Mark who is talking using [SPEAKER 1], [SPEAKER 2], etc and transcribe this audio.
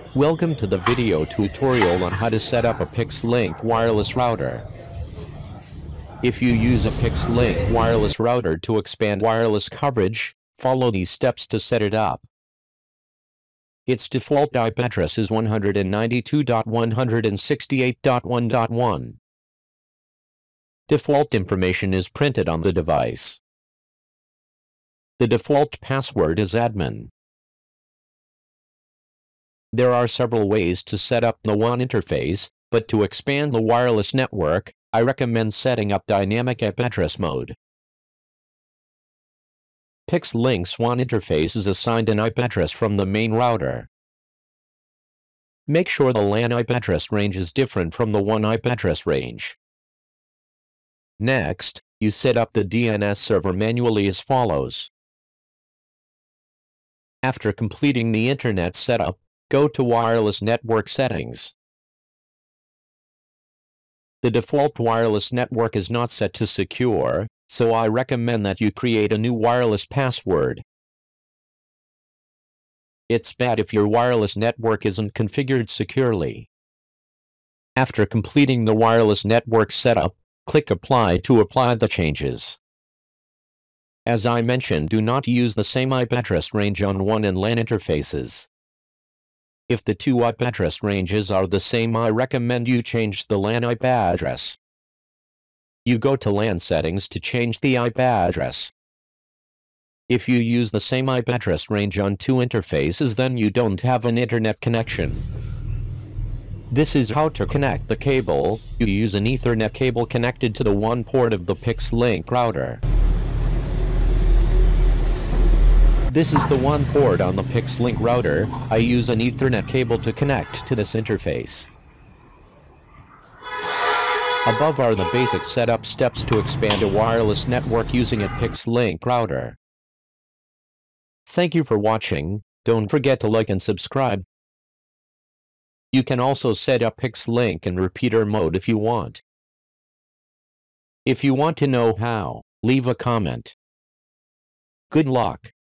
[SPEAKER 1] Welcome to the video tutorial on how to set up a Pix-Link wireless router. If you use a Pix-Link wireless router to expand wireless coverage, follow these steps to set it up. Its default IP address is 192.168.1.1. Default information is printed on the device. The default password is admin. There are several ways to set up the WAN interface, but to expand the wireless network, I recommend setting up dynamic IP address mode. Pix-Link's WAN interface is assigned an IP address from the main router. Make sure the LAN IP address range is different from the WAN IP address range. Next, you set up the DNS server manually as follows. After completing the internet setup, go to Wireless Network Settings. The default wireless network is not set to secure, so I recommend that you create a new wireless password. It's bad if your wireless network isn't configured securely. After completing the wireless network setup, click Apply to apply the changes. As I mentioned, do not use the same IP address range on WAN and LAN interfaces. If the two IP address ranges are the same, I recommend you change the LAN IP address. You go to LAN settings to change the IP address. If you use the same IP address range on two interfaces, then you don't have an internet connection. This is how to connect the cable. You use an Ethernet cable connected to the WAN port of the Pix-Link router. This is the WAN port on the Pix-Link router. I use an Ethernet cable to connect to this interface. Above are the basic setup steps to expand a wireless network using a Pix-Link router. Thank you for watching. Don't forget to like and subscribe. You can also set up Pix-Link in repeater mode if you want. If you want to know how, leave a comment. Good luck.